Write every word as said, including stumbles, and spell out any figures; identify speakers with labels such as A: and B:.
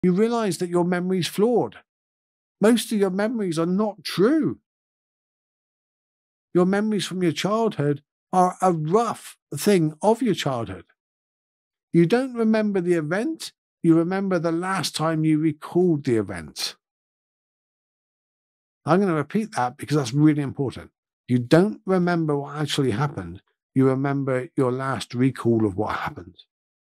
A: You realize that your memory is flawed. Most of your memories are not true. Your memories from your childhood are a rough thing of your childhood. You don't remember the event, you remember the last time you recalled the event. I'm going to repeat that because that's really important. You don't remember what actually happened, you remember your last recall of what happened.